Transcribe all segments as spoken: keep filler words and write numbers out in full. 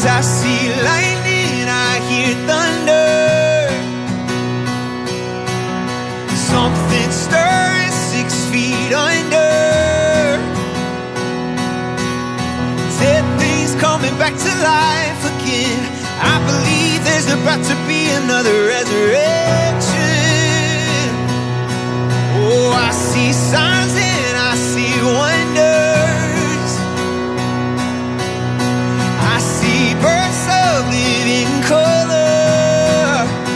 'Cause I see lightning, I hear thunder, something stirring six feet under, dead things coming back to life again. I believe there's about to be another resurrection. Oh, I see signs and I see wonders. I see bursts of living color,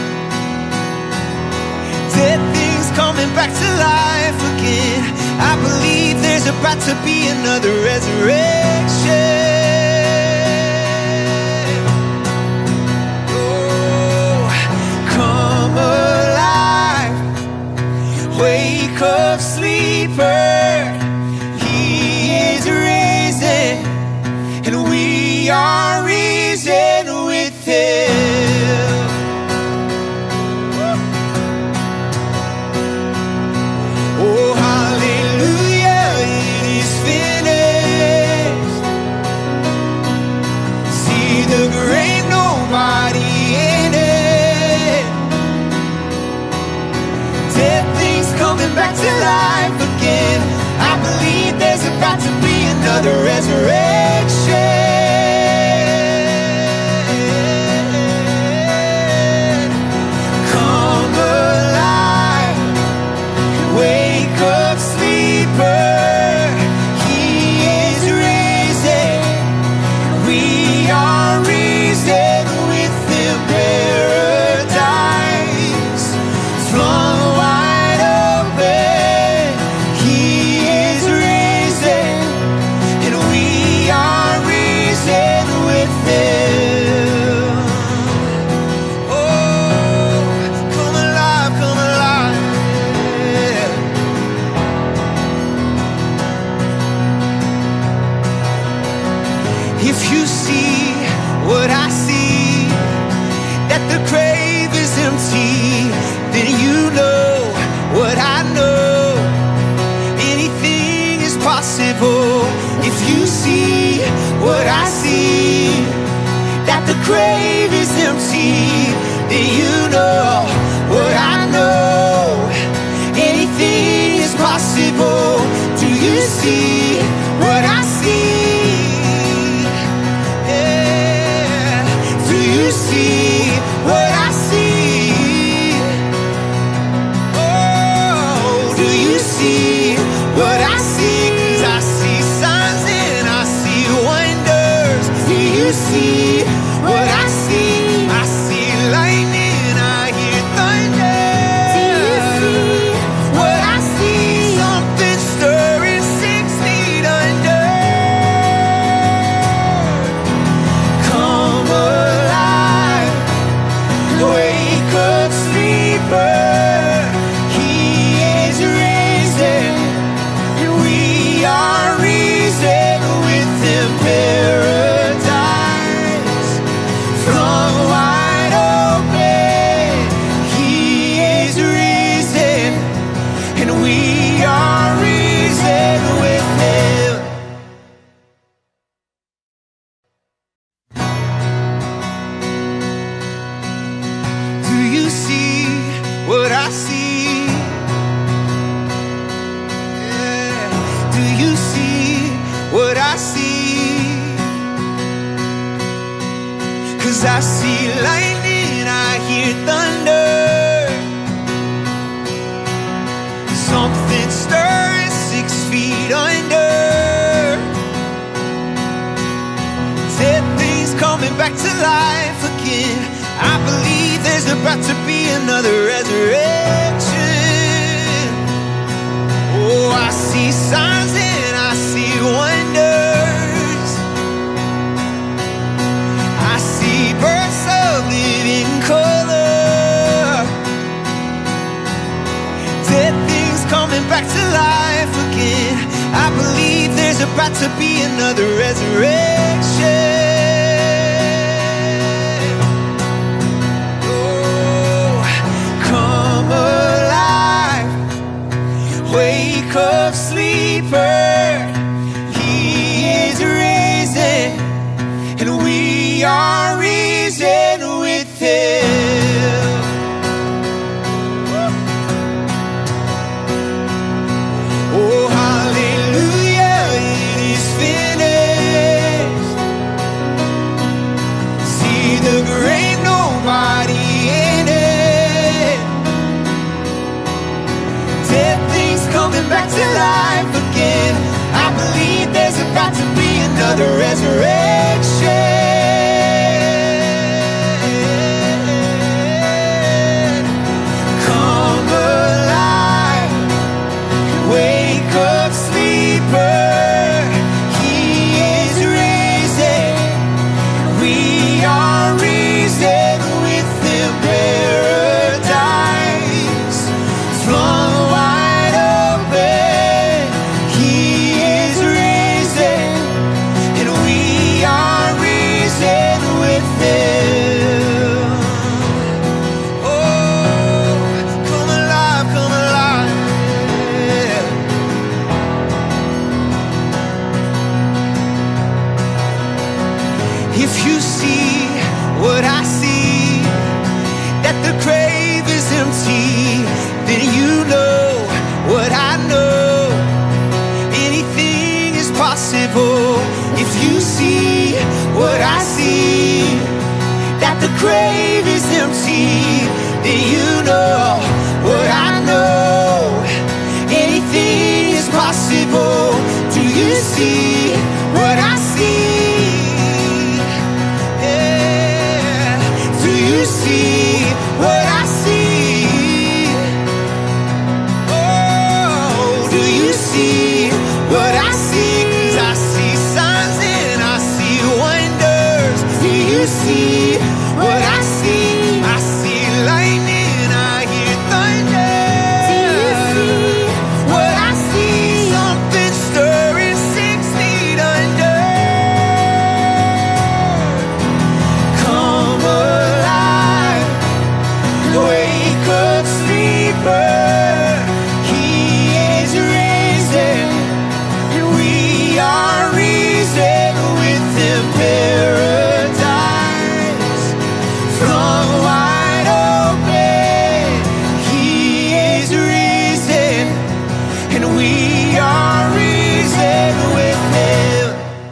dead things coming back to life again. I believe there's about to be another resurrection. Oh, come alive, wake up, sleeper. He is risen, and we are risen with him. Oh, hallelujah, it is finished. See the grave, nobody in it. Dead things coming back to life again. I believe there's about to be another resurrection. Come alive, wake up, sleeper. He is risen, we are risen with him. Paradise flung wide open. He is risen, and we are risen with him. Oh, come alive, come alive. If you see what I see, that the grave is empty, then you know what I know. Anything is possible. If you see what I see, that the grave is empty, then you know what I know. Anything is possible. Do you see what I see? Yeah. Do you see what I see? Oh, do you see what I see? 'Cause I see signs and I see wonders. Do you see what I see? I see lightning, I hear thunder. Do you see what I see? Something stirring six feet under. Come alive, wake up, sleeper. He is risen, and we are risen with him. Paradise flung wide open. He is risen, and we are risen with him. Do you see what I see? Yeah. Do you see what I see? 'Cause I see lightning, I hear thunder, something stirring six feet under, dead things coming back to life again. I believe there's about to be another resurrection. Oh, I see signs and I see wonders. I see bursts of living color, dead things coming back to life again. I believe there's about to be another resurrection. Oh, come alive, wake up, sleeper. He is risen, and we are risen with Him. Oh, hallelujah, it is finished. See the grave, nobody in it. Dead things coming back to life again. I believe there's about to be another resurrection. Come alive, wake up, sleeper. He is risen. We are risen with Him. Paradise flung wide open. He is risen, and we are risen with Him. Oh, come alive, come alive. If you see what I see, that the grave is empty, then you know what I know. Anything is possible. If you see what I see, that the grave is empty, then you know what I know. Anything is possible. Do you see what I see? Yeah. Do you see what I see? Oh, do you see what I see? 'Cause I see signs and I see wonders. Do you see what I see? I see lightning, I hear thunder. Do you see what I see? Something stirring six feet under. Come alive, wake up, sleeper. He is risen, and we are risen with Him. Paradise flung wide open. He is risen, and we are risen with Him.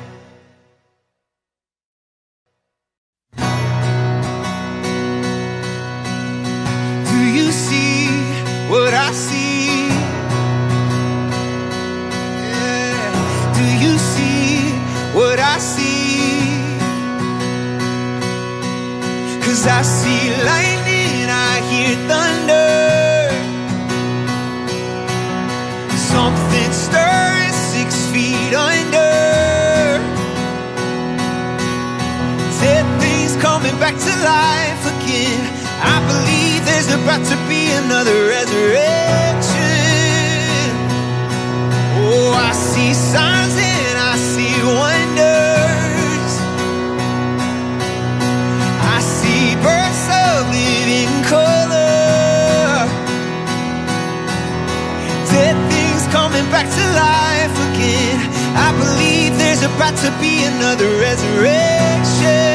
Do you see what I see? Yeah. Do you see what I see? 'Cause I see lightning, I hear thunder. Something stirring six feet under. Dead things coming back to life again. I believe there's about to be another resurrection. Oh, I see signs and I see wonders. I see bursts of living color. Dead things coming back to life again. I believe there's about to be another resurrection.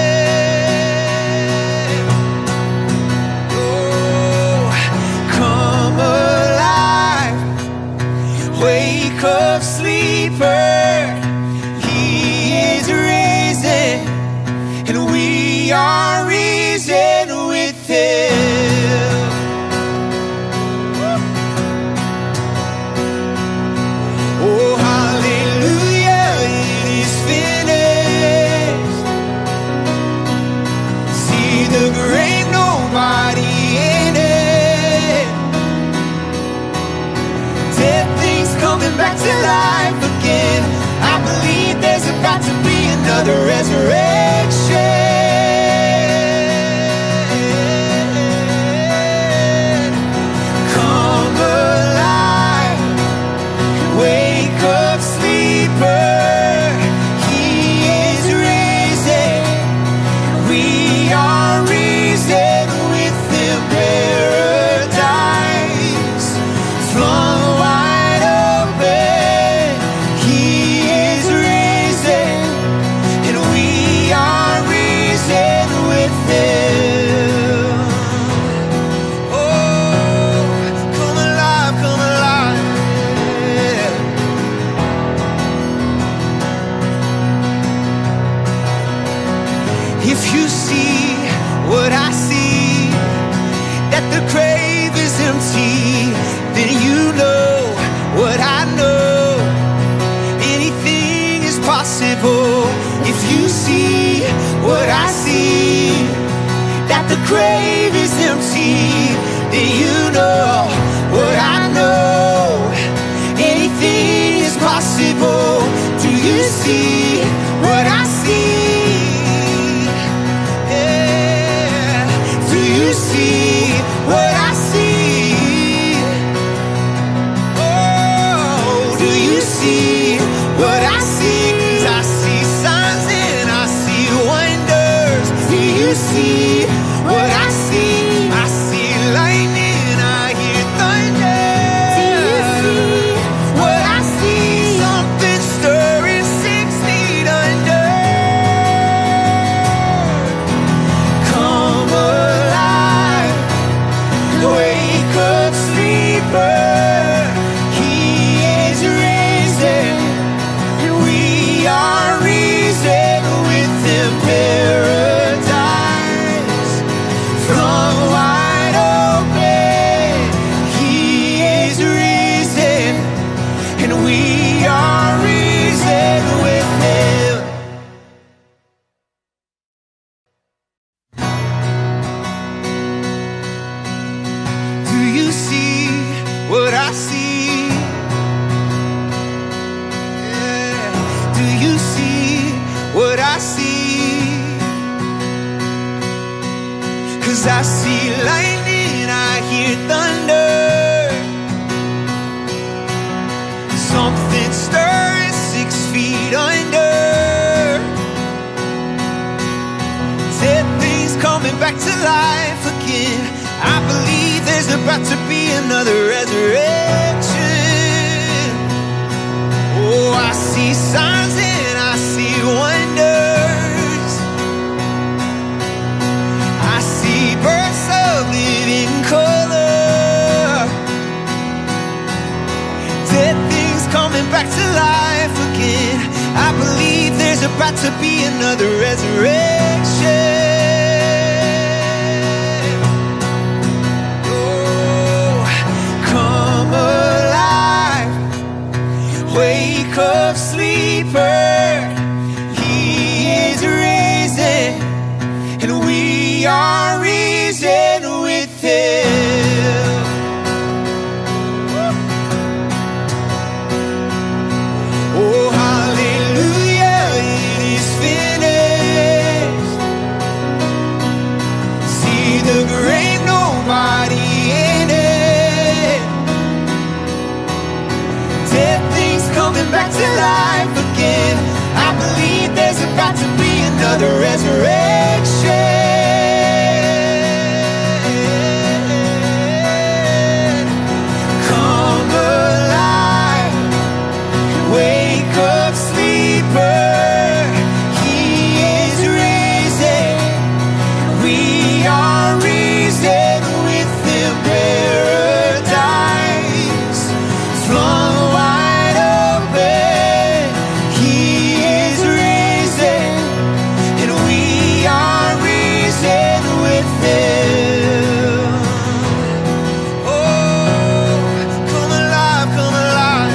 Oh, come alive, wake up, sleeper. He is risen, and we are risen with Him. Oh, hallelujah, it is finished. If you see what I see, that the grave is empty, then you know what I know. Anything is possible. If you see what I see, that the grave is empty, then you know what I know. Anything is possible. Do you see what I see? Yeah. Do you see what I see? Oh, do you see what I see? 'Cause I see signs and I see wonders. Do you see what I see? I see lightning, I hear thunder. Do you see what I see? Something stirring six feet under. Come alive, wake up, sleeper. He is risen, and we are risen with him. Paradise flung wide open. He is risen, and we are risen with him. Do you see what I see? Yeah. Do you see what I see? 'Cause I see lightning, I hear thunder. Something stirring six feet under. Dead things coming back to life again. I believe there's about to be another resurrection. Oh, I see signs and I see wonders. I see bursts of living color. Dead things coming back to life again. I believe there's about to be another resurrection. Oh, come alive, wake up, sleeper. He is risen, and we are risen with him. Oh, hallelujah, it is finished. See the grave, nobody in it. Dead things coming back to life again. I believe there's about to be another resurrection. Come alive, wake up, sleeper. He is risen, we are risen with him. Paradise flung wide open. He is risen, and we are risen with him. Oh, come alive, come alive.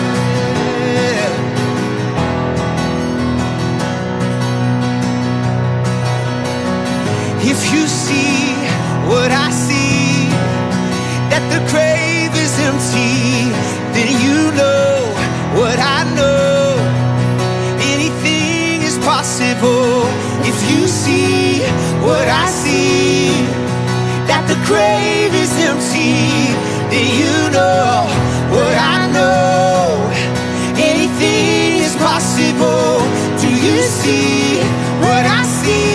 If you see what I see, that the grave is empty, then you know what I know. Anything is possible. If you see what I see, that the grave is empty, then you know what I know. Anything is possible. Do you see what I see?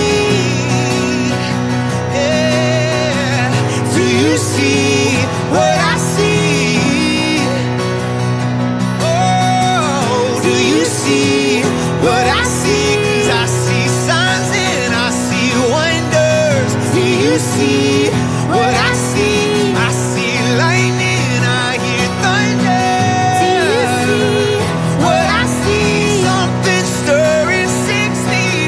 Yeah. Do you see what I see? Oh, do you see what I see? 'Cause I see signs and I see wonders. Do you see what I see? I see lightning, I hear thunder. Do you see what I see? Something stirring six feet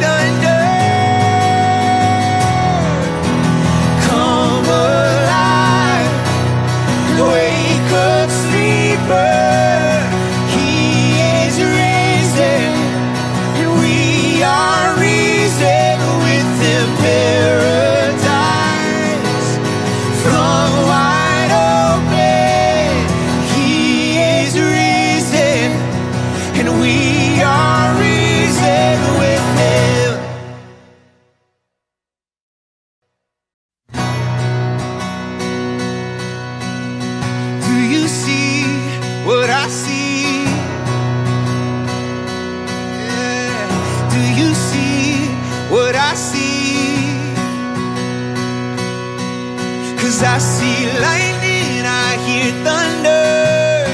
'Cause I see lightning, I hear thunder,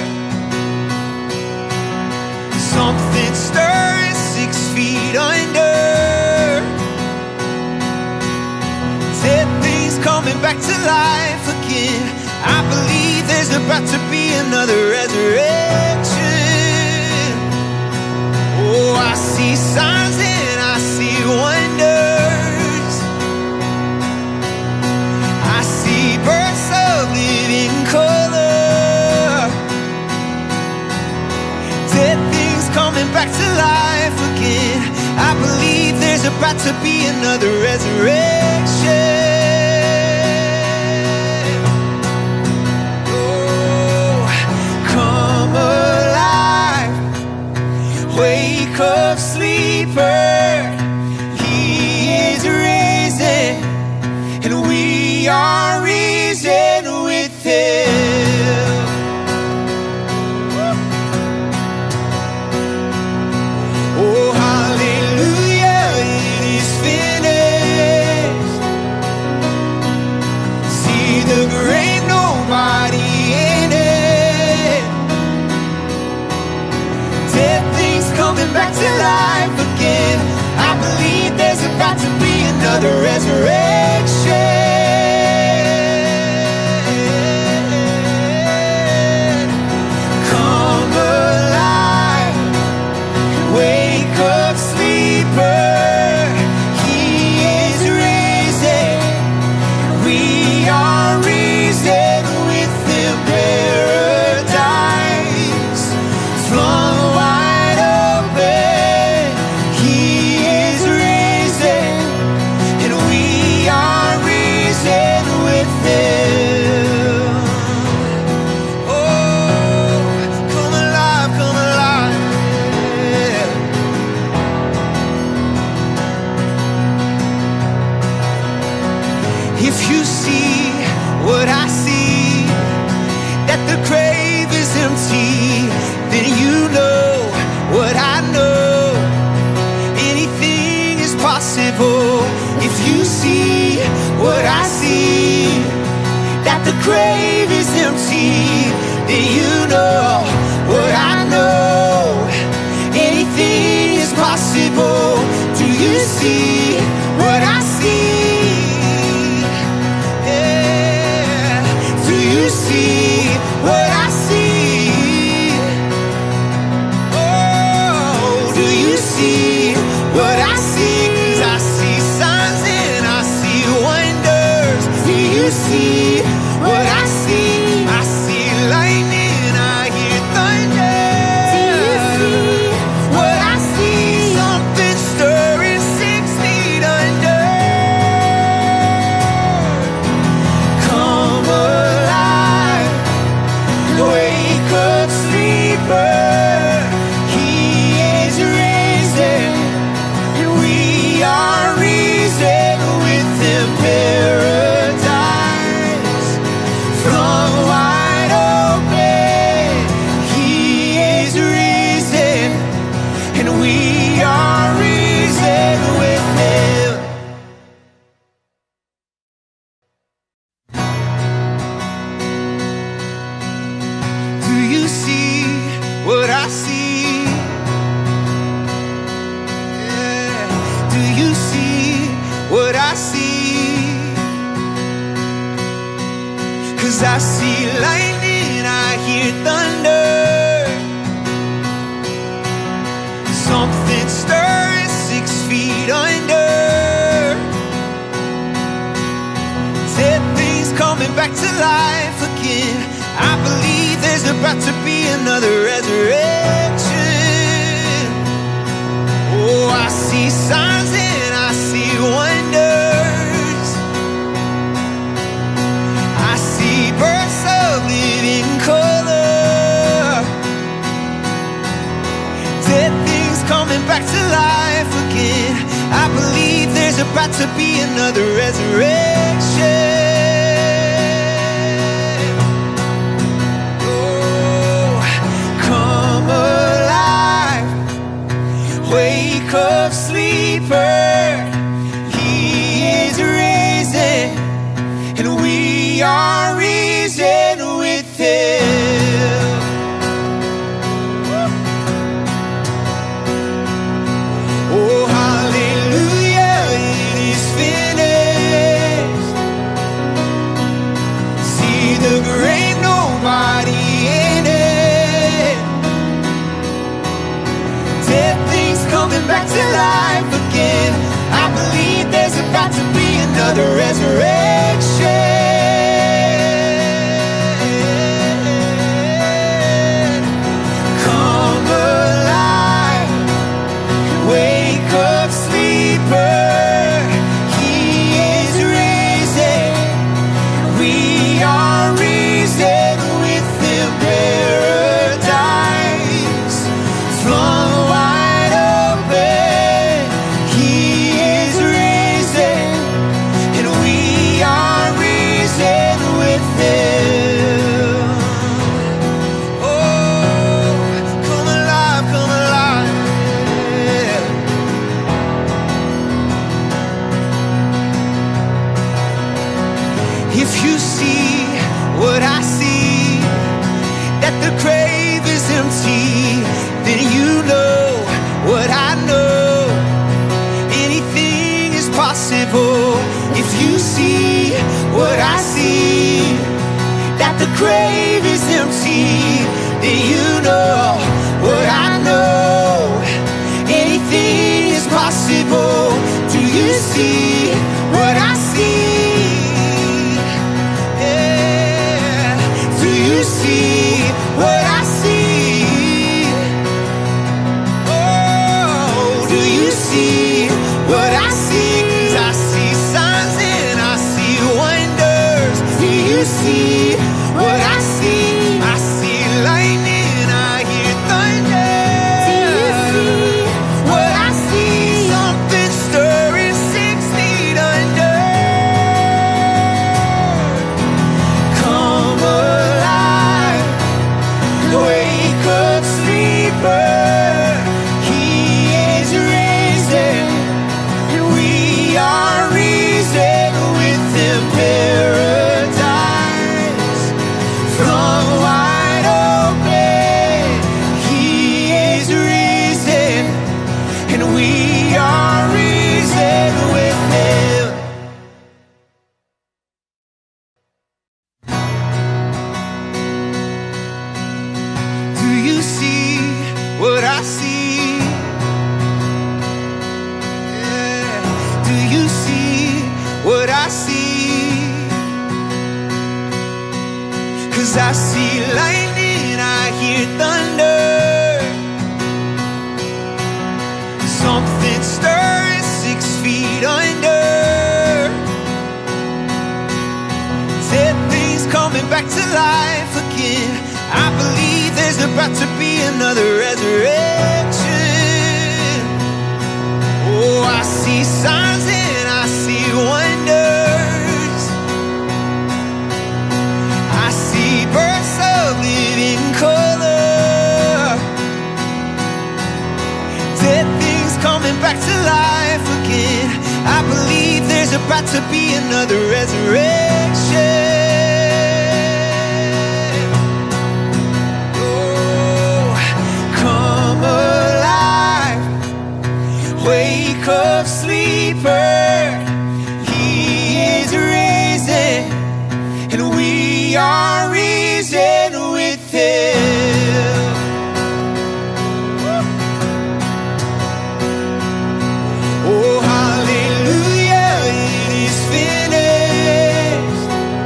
something stirring six feet under. Dead things coming back to life again. I believe there's about to be another resurrection. Oh, I see signs and I see wonders. I see bursts of living color. Dead things coming back to life again. I believe there's about to be another resurrection. Oh, come alive, wake up, sleeper. He is risen, and we are risen with him. Oh, hallelujah, it is finished. See the grave, nobody in it. Dead things coming back to life again. I believe there's about to be another resurrection. Come alive, wake up, sleeper. He is risen, we are risen with him. Paradise flung wide open. He is risen, and we are risen with him. Oh, come alive, come alive. If you see what I see, that the grave is empty, then you know what I know. Anything is possible. If you see what I see, that the grave is empty, then you know what I know. Anything is possible. Do you see what I see? Yeah. Do you see what I see? Oh, do you see what I see? 'Cause I see signs and I see wonders. Do you see what I see? I see lightning, I hear thunder. Do you see what I see? Something stirring six feet under. Come alive, wake up, sleeper. He is risen, and we are risen with him. Paradise flung wide open. He is risen, and we are risen with him. Do you see what I see? Yeah. Do you see what I see? 'Cause I see lightning, I hear thunder, something stirring six feet under. Dead things coming back to life again. I believe there's about to be another resurrection. Oh, I see signs and I see wonders. I see bursts of living color. Dead things coming back to life again. I believe there's about to be another resurrection. Oh, come alive, wake up, sleeper. He is risen, and we we are risen with him. Oh, hallelujah, it is finished. See the grave, nobody in it. Dead things coming back to life again. I believe there's about to be another resurrection. Come alive, wake up, sleeper. He is risen. We are risen with him. Paradise flung wide open. He is risen, and we are risen with him. Oh, come alive, come alive. If you see what I see, that the grave is empty, then you know what I know. Anything is possible. If you see what I see, that the grave is empty, then you know what I know. Anything is possible. Do you see what I see? Yeah. Do you see what I see? Oh, do you see what I see? 'Cause I see signs and I see wonders. Do you see what I see? I see lightning, I hear thunder. Do you see what I see? Something stirring six feet under. Come alive, wake up, sleeper. He is risen, and we are risen with him. Paradise flung wide open. He is risen, and we are risen with him. Do you see what I see? Yeah. Do you see what I see? 'Cause I see lightning, I hear thunder. Something stirring six feet under. Dead things coming back to life again. I believe there's about to be another resurrection. Oh, I see signs and I see wonders. I see birds of living color. Dead things coming back to life again. I believe there's about to be another resurrection. Oh, come alive, wake up, sleeper. He is risen, and we are risen with him. Oh, hallelujah, it is finished.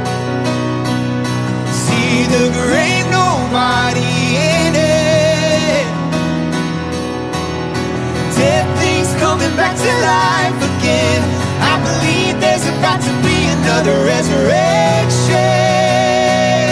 See the grave, nobody in it. Dead things coming back to life again. I believe there's about to be another resurrection.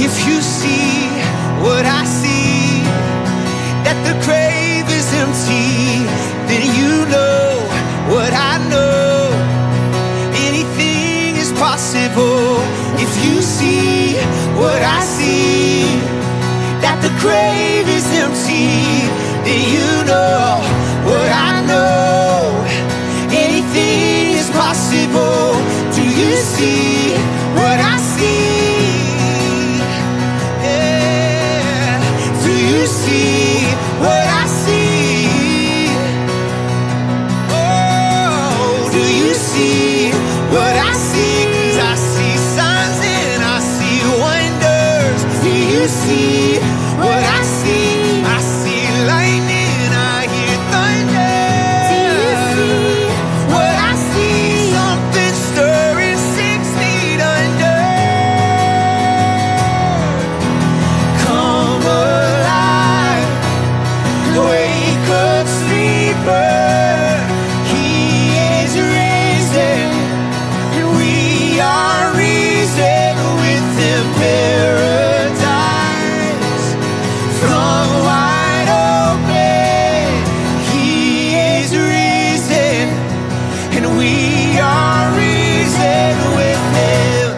If you see what I see, that the grave is empty, then you know what I know. Anything is possible. If you see what I see, that the grave is empty, then you know what I know. Anything is possible. Do you see what I see? Yeah. Do you see what I see? Oh, do you see what I see? 'Cause I see signs and I see wonders. Do you see what I see? I see lightning, I hear thunder. Do you see what I see? Something stirring six feet under. Come alive, wake up, sleeper. He is risen, and we are risen with him. Paradise flung wide open. He is risen, and we are risen with him.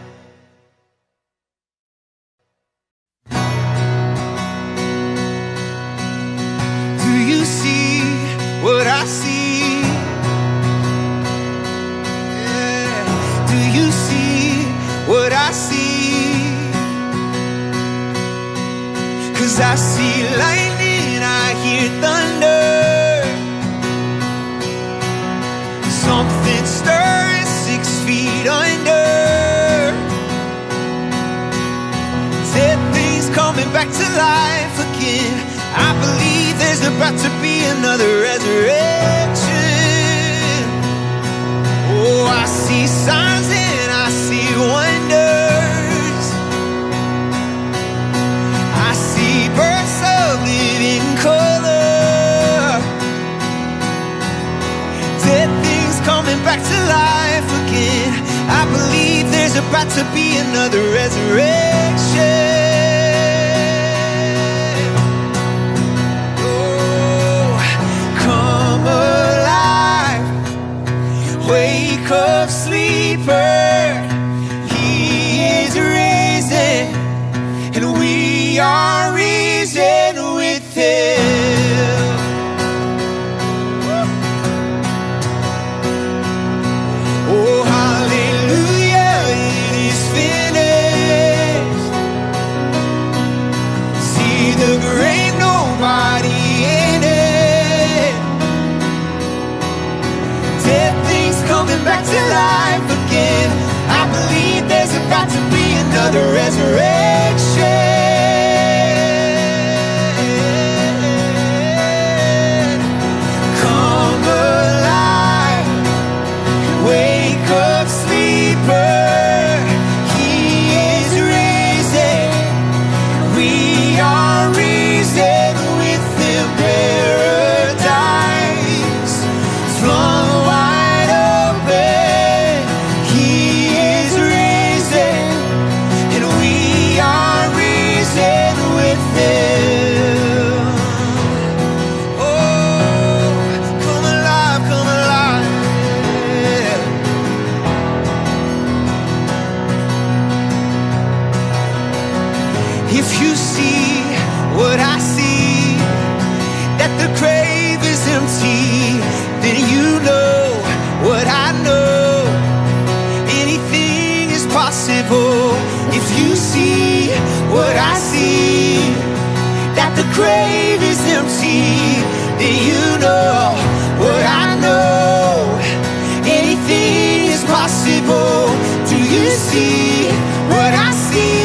Do you see what I see? Yeah. Do you see what I see? 'Cause I see lightning, I hear thunder. Something stirring six feet under. Dead things coming back to life again. I believe there's about to be another resurrection. Oh, I see signs and I see wonders. I see bursts of living color. Dead things coming back to life again. I believe there's about to be another resurrection. Oh, come alive, wake up, sleeper. He is risen, and we are risen with him. Oh, hallelujah, it is finished. See the grave, nobody in it. Dead things coming back to life again. I believe there's about to be another resurrection. Come alive, wake up, sleeper. He is risen, we are risen with him. Paradise flung wide open. He is risen, and we are risen with him. Oh, come alive, come alive. If you see what I see, that the grave is empty, then you know what I know. Anything is possible. If you see what I see, that the grave is empty, then you know what I know. Anything is possible. Do you see what I see?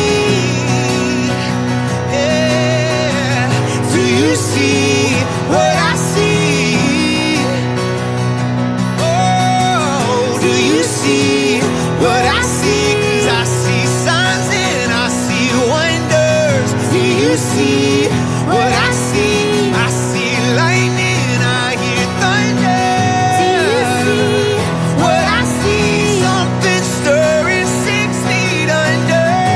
Yeah. Do you see what I see? Oh, do you see what I see? 'Cause I see signs and I see wonders. Do you see what I see? I see lightning, I hear thunder. Do you see what I see? Something stirring six feet under.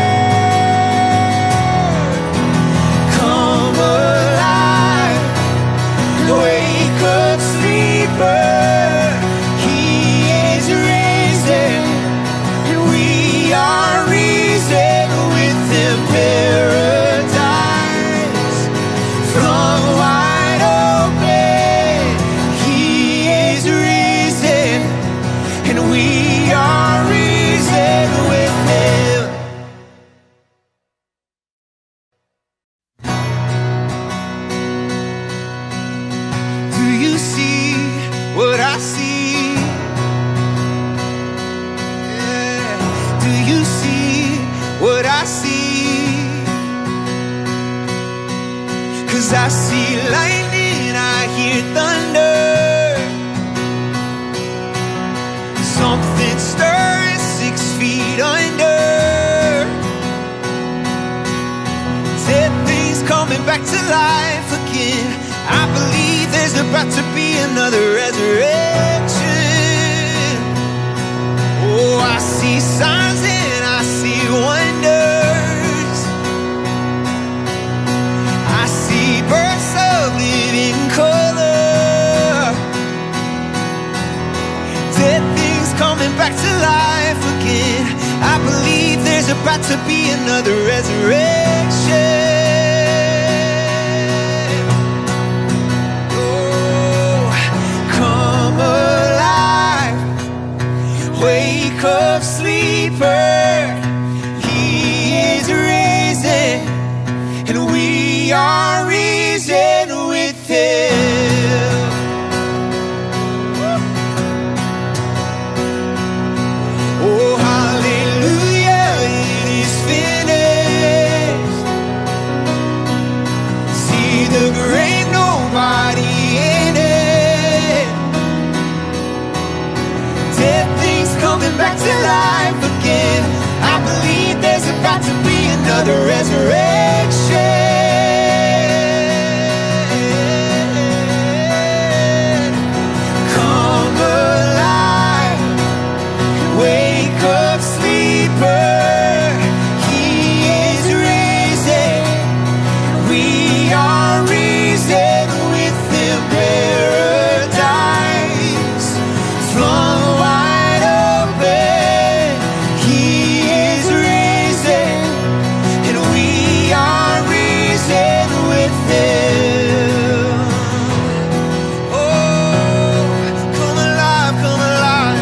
'cause I see lightning, I hear thunder. Something stirring six feet under. Dead things coming back to life again. I believe there's about to be another resurrection. Oh, I see signs and I see wonders. I see bursts of living color. Dead things coming back to life again. I believe there's about to be another resurrection. Oh, come alive, wake up, sleeper. He is risen, and we are risen with him. Oh, hallelujah, it is finished. See the grave, nobody in it. Dead things coming back to life again. I believe there's about to be another resurrection. Come alive, wake up, sleeper. He is risen. We are risen with him. Paradise flung wide open. He is risen, and we are risen with him. Oh, come alive, come alive.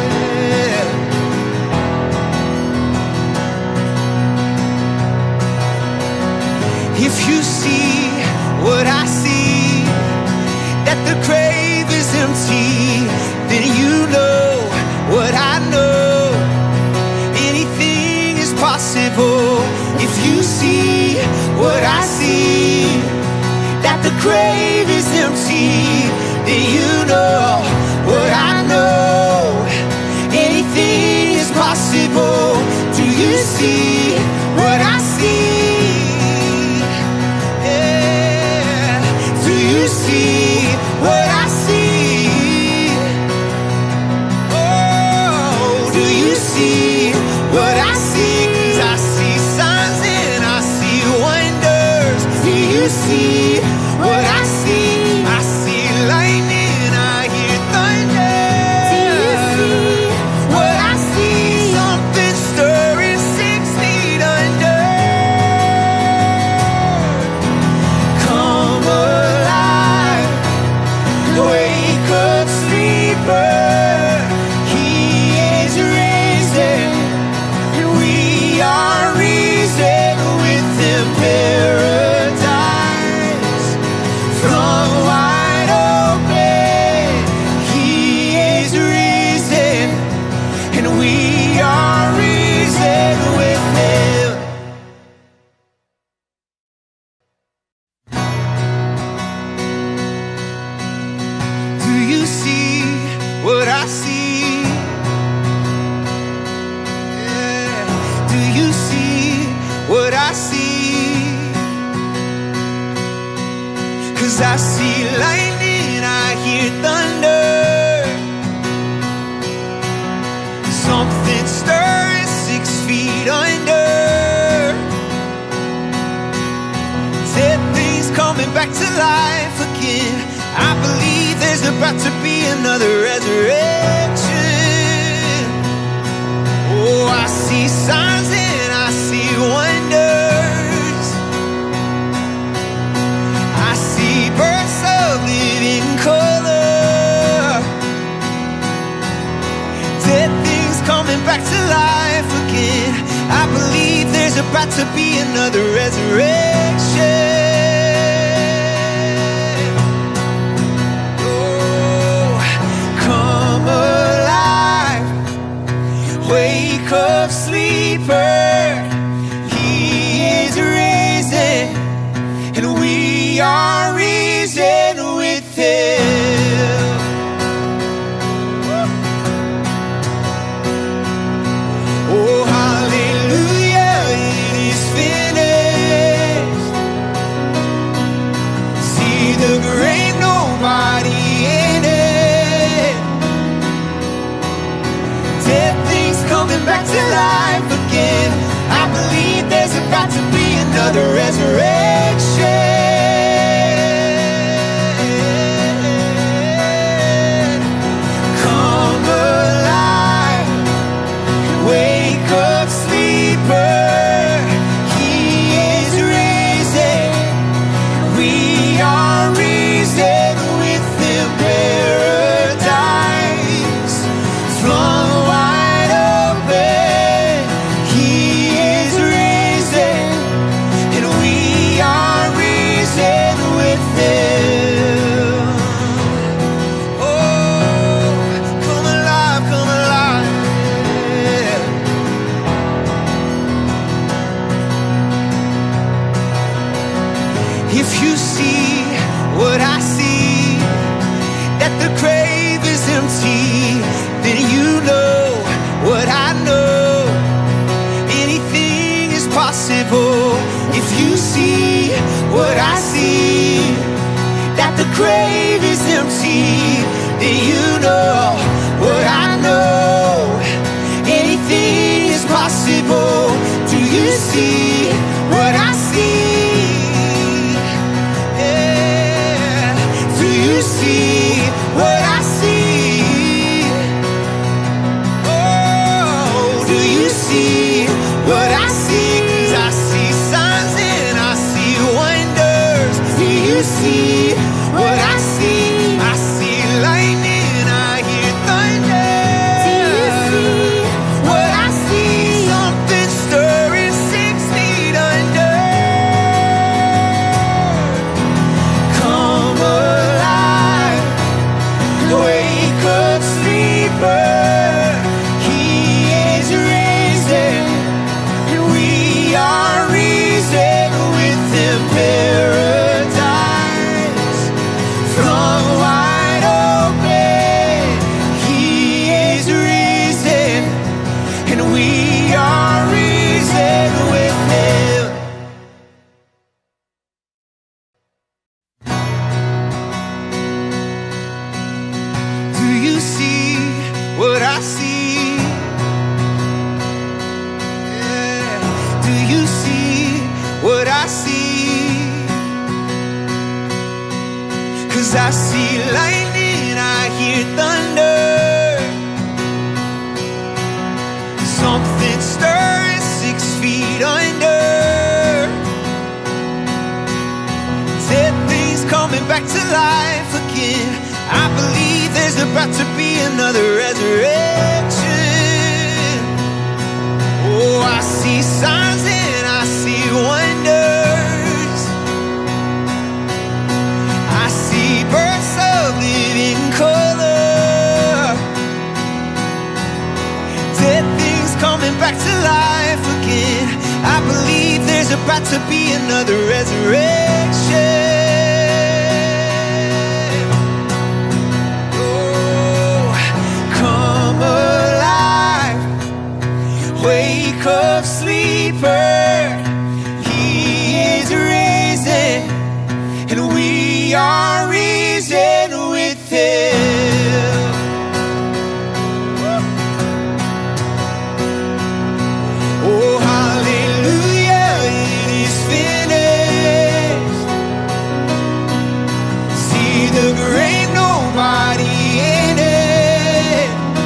If you see what I see, that the grave is empty, then you know what I know. Anything is possible. If you see what I see, that the grave is empty, then you know what I know. Anything is possible. Do you see what I see? Yeah. Do you see what I see? Oh, do you see what I see? 'Cause I see signs and I see wonders. Do you see what I see? I see lightning, I hear thunder. Do you see what I see? Something stirring six feet under. Come alive, wake up, sleeper. He is risen, and we are risen with him. Paradise flung wide open. He is risen, and we are risen with him. Do you see what I see? Yeah. Do you see what I see? 'Cause I see lightning, I hear thunder. Something stirring six feet under. Dead things coming back to life again. I believe there's about to be another resurrection. Oh, I see signs and I see wonders. I see bursts of living color. Dead things coming back to life again. I believe there's about to be another resurrection. Oh, come alive, wake up, sleeper. He is risen, and we are coming back to life again. I believe there's about to be another resurrection. Come alive, wake up, sleeper. He is risen. We are risen with Him. Paradise flung wide open. He is risen, and we are risen with Him. Oh, come alive, come alive. If you see what I see, that the grave is empty, then you know what I know. Anything is possible. If you see what I see, that the grave is empty, then you know what I know. Anything is possible. Do you see what I see? Yeah. Do you see what I see? Oh, do you see what I see? 'Cause I see signs and I see wonders. Do you see what I see? I see lightning, I hear thunder. Do you see what I see? Something stirring six feet under. Come alive, wake up, sleeper. He is risen, and we are risen with Him. Paradise flung wide open. He is risen, and we are risen with Him. Do you see what I see? Yeah. Do you see what I see? 'Cause I see lightning, I hear thunder. Something stirring six feet under. Dead things coming back to life again. I believe there's about to be another resurrection. Oh, I see signs and I see wonders. I see bursts of living color. Dead things coming back to life again. I believe there's about to be another resurrection. Oh, come alive, wake up, sleeper. He is risen, and we are risen with Him. Oh, hallelujah, it is finished. See the grave, nobody in it.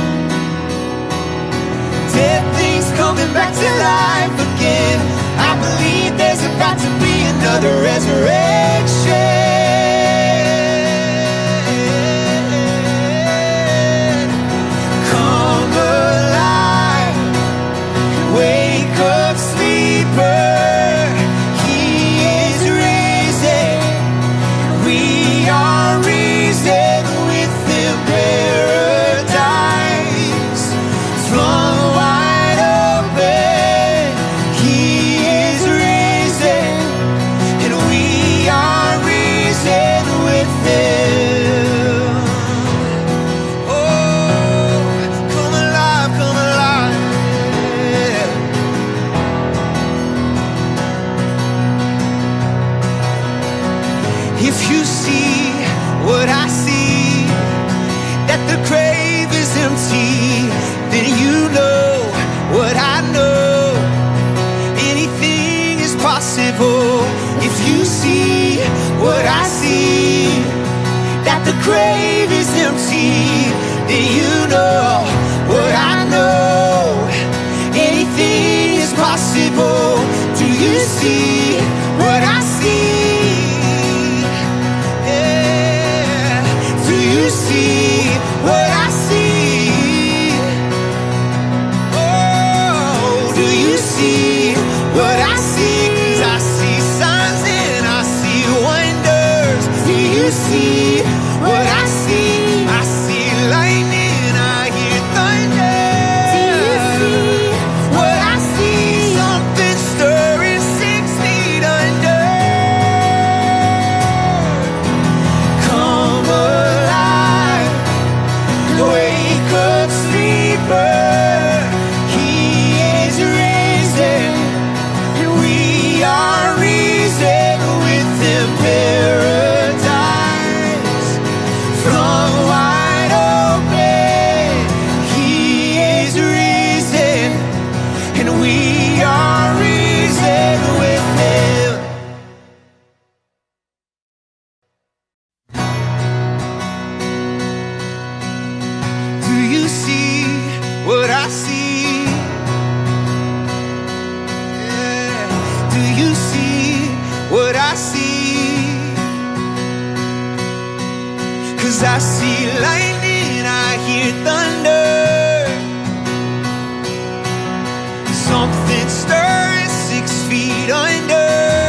Dead things coming back to life again. I believe there's about to be another resurrection. Come alive, wake up, sleeper. He is risen. We are risen with Him. Paradise flung wide open. He is risen, and we are risen with Him. Oh, come alive, come alive. If you see what I see, that the grave is empty, then you know see what I see? That the grave is empty. Do you know what I know? Anything is possible. Do you see what I see? Yeah. Do you see what I see? Oh, do you see what I see? 'Cause I see signs and I see wonders. Do you see what I see? I see lightning, I hear thunder. Do you see what I see? Something stirring six feet under. Come alive, wake up, sleeper. He is risen, and we are risen with him. Paradise flung wide open. He is risen, and we are risen with him. Do you see what I see? Yeah. Do you see what I see? 'Cause I see lightning, I hear thunder. Something stirring six feet under.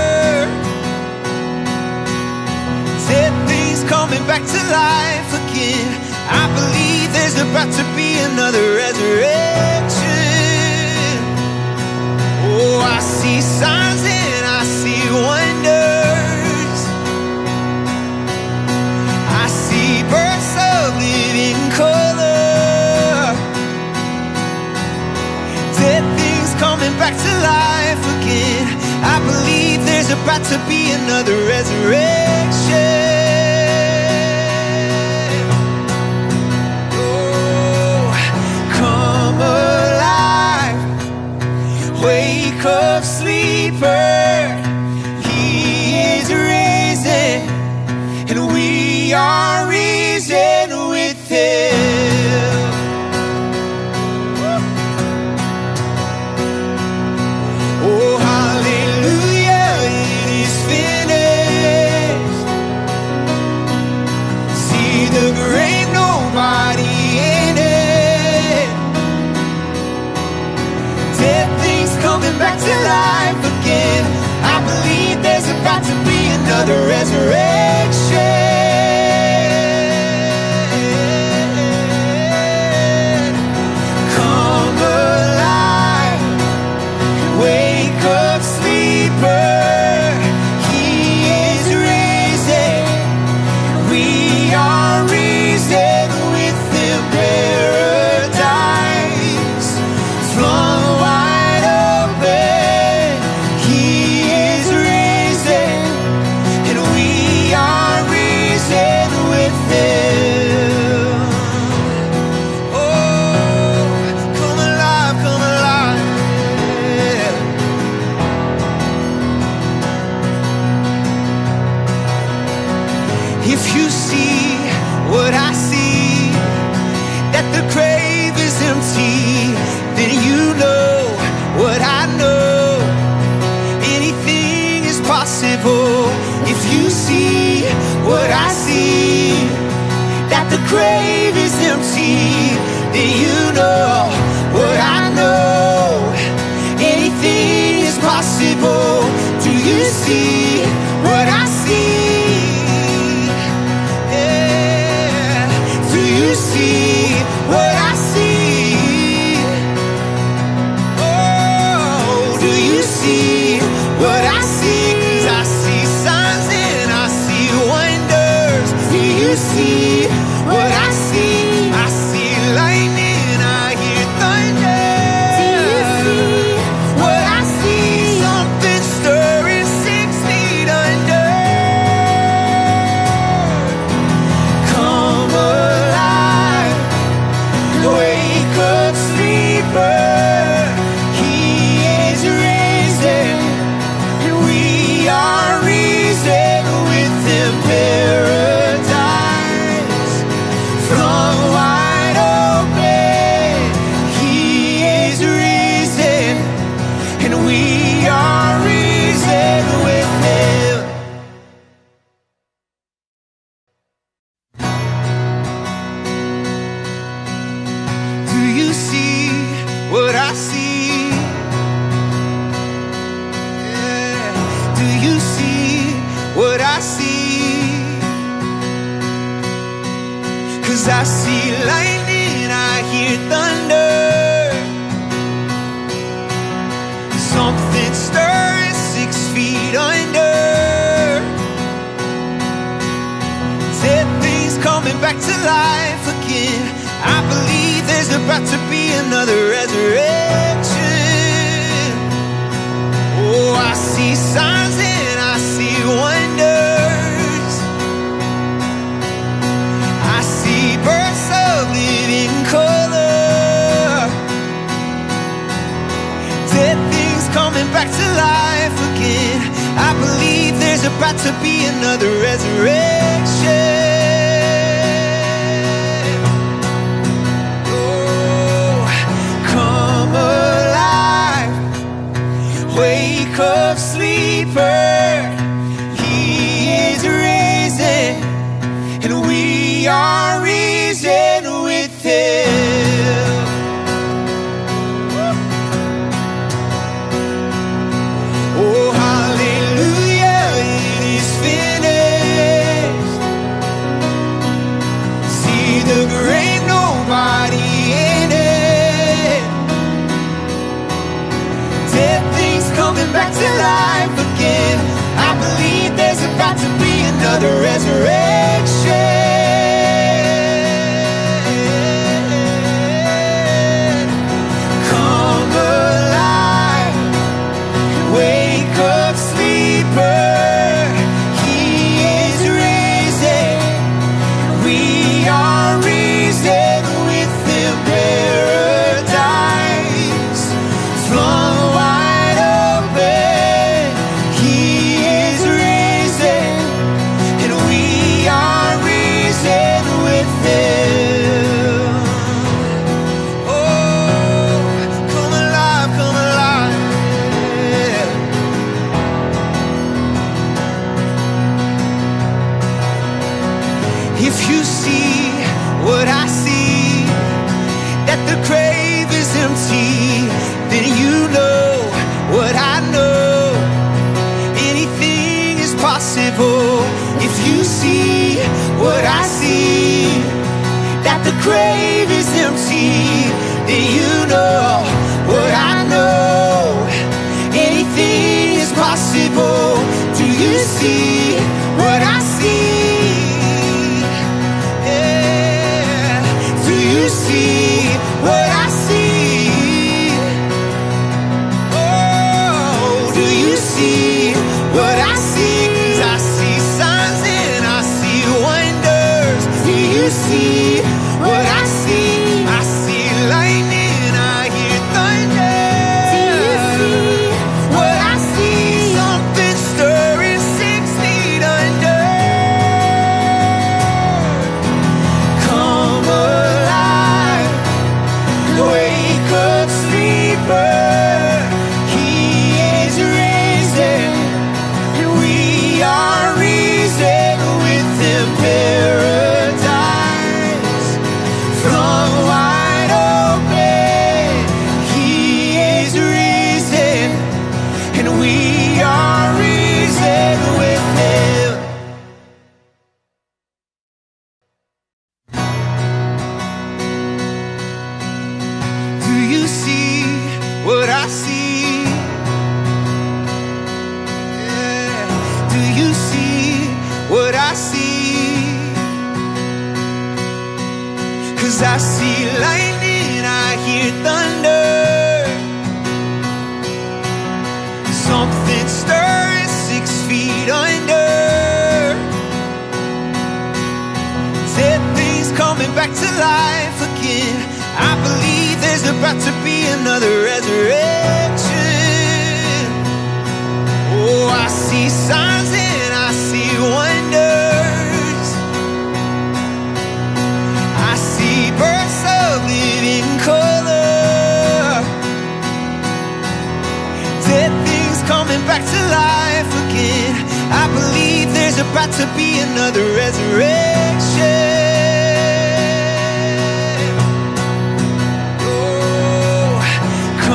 Dead things coming back to life again. I believe there's about to be another resurrection. Oh, I see signs and I see wonders. I see birds of living color. Dead things coming back to life again. I believe there's about to be another resurrection. Oh, come alive, wake up, sleeper. He is risen, and we are risen with him. Oh, hallelujah, it is finished. See the grave, nobody in it. Dead things coming back to life again. I believe there's about to be another resurrection. Come alive, wake up, sleeper. He is risen, we are risen with him. Paradise flung wide open. He is risen, and we are risen with him. Oh, come alive, come alive. If you see what I see, that the grave is empty, then you know what I know. Anything is possible. If you see what I see, that the grave is empty, then you know what I know. Anything is possible. Do you see what I see? Yeah. Do you see what I see? Oh, do you see what I see? 'Cause I see signs and I see wonders. Do you see what I see? I see lightning, I hear thunder. I see? Yeah. Do you see what I see? 'Cause I see lightning, I hear thunder, something stirring six feet under. Dead things coming back to life again. I believe there's about to be another resurrection. Oh, I see signs and I see wonders. I see bursts of living color. Dead things coming back to life again. I believe there's about to be another resurrection. Oh, come alive, wake up, sleeper. He is risen, and we are risen with him. Oh, hallelujah, it is finished. See the grave, nobody in it. Dead things coming back to life again. I believe there's about to be another resurrection. Come alive, wake up, sleeper. He is risen. We are risen with him. Paradise flung wide open. He is risen, and we are risen with him. Oh, come alive, come alive. If you see what I see, that the grave is empty, then you know what I know. Anything is possible. If you see what I see, that the grave is empty, then you know what I know. Anything is possible. Do you see what I see? Yeah. Do you see what I see? Oh, do you see what I see? 'Cause I see signs and I see wonders. Do you see what I see? I see lightning, I hear thunder. Do you see what I see? Something stirring six feet under. Come alive, wake up, sleeper. He is risen, and we are risen with him. Paradise flung wide open. He is risen, and we are risen with him. Do you see what I see? Yeah. Do you see what I see? 'Cause I see lightning, I hear thunder, something stirring six feet under. Dead things coming back to life again. I believe there's about to be another resurrection. Oh, I see signs and I see wonders. I see bursts of living color. Dead things coming back to life again. I believe there's about to be another resurrection. Oh,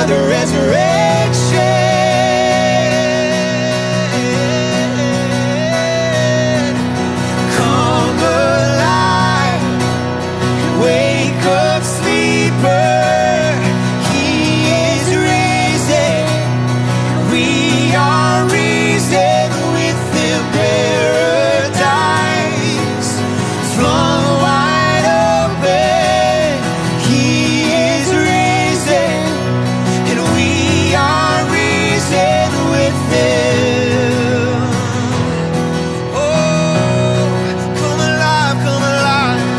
another resurrection. Come alive, wake up, sleeper. He is risen. We are risen with Him. Paradise flung wide open. He is risen, and we are risen with Him. Oh, come alive, come alive.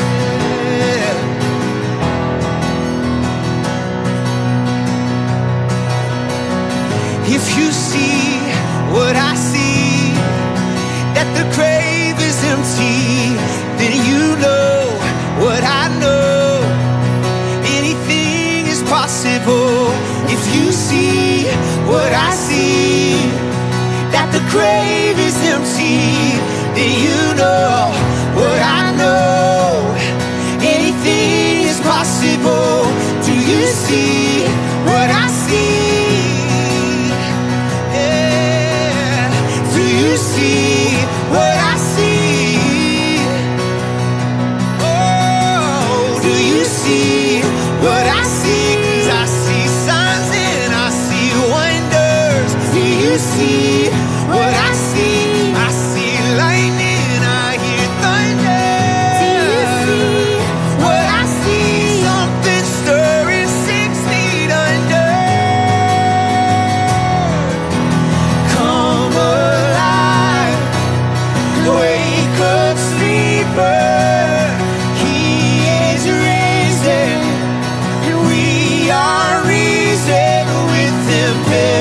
If you see what I see, that the grave is empty, then you know what I know. Anything is possible. If you see what I see, that the grave is empty, then you know what I know. Anything is possible. Do you see what I see? See what I see. Oh, do you see what I see? 'Cause I see signs and I see wonders. Do you see what I see? I see lightning, I hear thunder. Do you see what I see? Something stirring six feet under. Come alive, wake up, sleeper. He is risen, and we are risen with Him.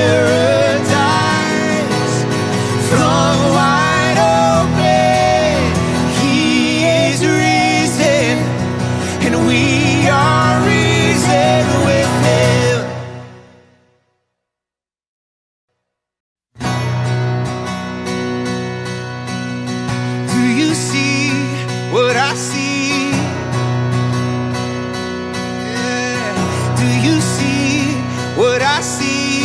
Paradise flung wide open. He is risen, and we are risen with Him. Do you see what I see? Yeah. Do you see what I see?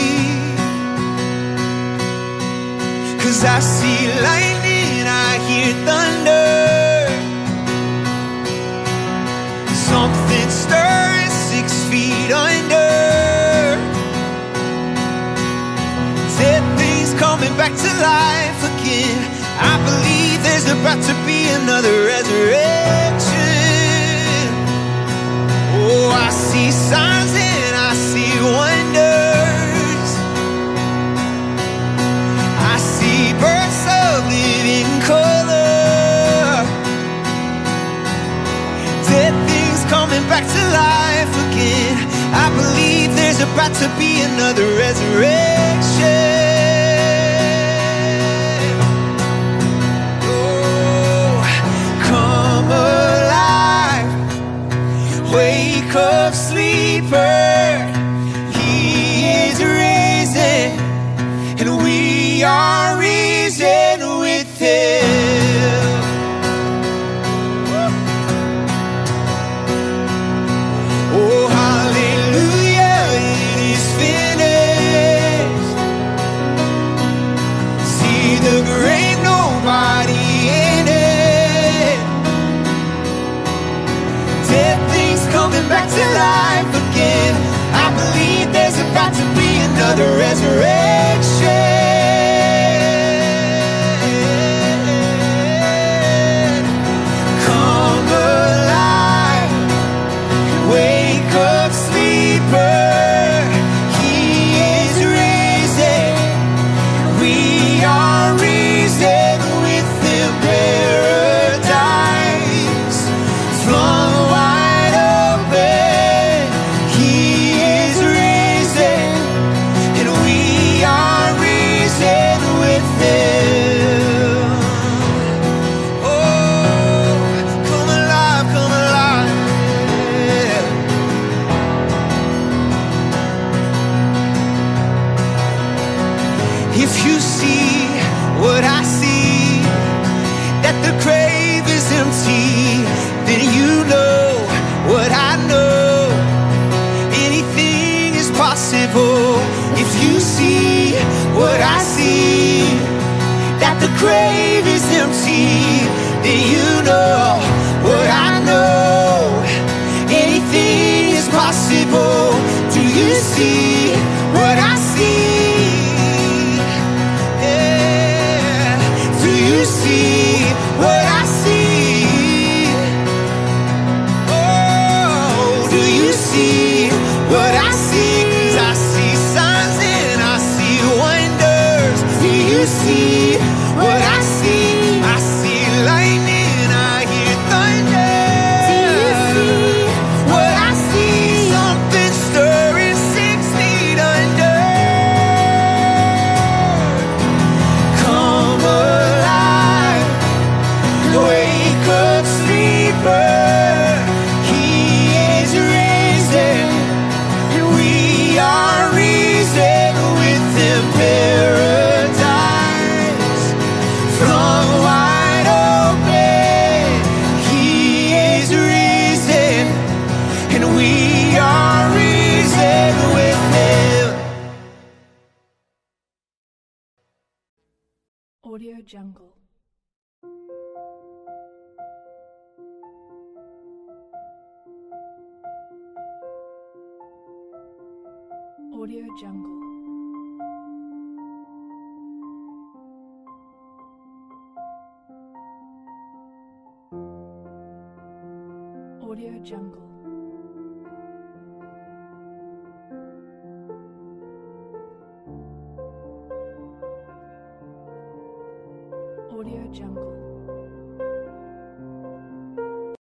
'Cause I see lightning, I hear thunder. Something stirring six feet under. Dead things coming back to life again. I believe there's about to be another resurrection. Oh, I see signs and I see wonders. I see bursts of living color. Dead things coming back to life again. I believe there's about to be another resurrection. Wake up, sleeper. He is risen, and we are risen with Him. Oh, hallelujah, it is finished. See the grave, nobody in it. Dead things coming back to life again. I believe there's about to be another resurrection. Come alive, wake up, sleeper. He is risen, we are risen with Him. Paradise flung wide open. He is risen, and we grave is empty, then you know what I know. Anything is possible. Do you see what I see? Yeah. Do you see what I see? Oh, do you see what I see? 'Cause I see signs and I see wonders. Do you see what I see? I see lightning, I hear thunder. Do you see what I see? Something stirring six feet under. Come alive, wake up, sleeper. He is risen, and we are risen with him. Paradise flung wide open. He is risen, and we are risen with him. Audio Jungle. Audio Jungle. Audio Jungle. Audio Jungle.